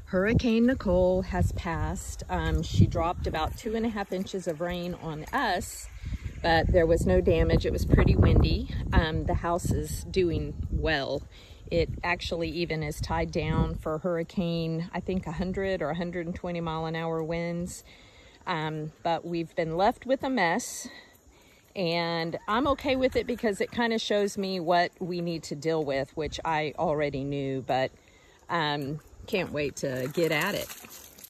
Hurricane Nicole has passed. She dropped about 2.5 inches of rain on us, but there was no damage. It was pretty windy. The house is doing well. It actually even is tied down for hurricane, I think 100 or 120 mile an hour winds. But we've been left with a mess, and I'm okay with it because it kind of shows me what we need to deal with, which I already knew, but can't wait to get at it.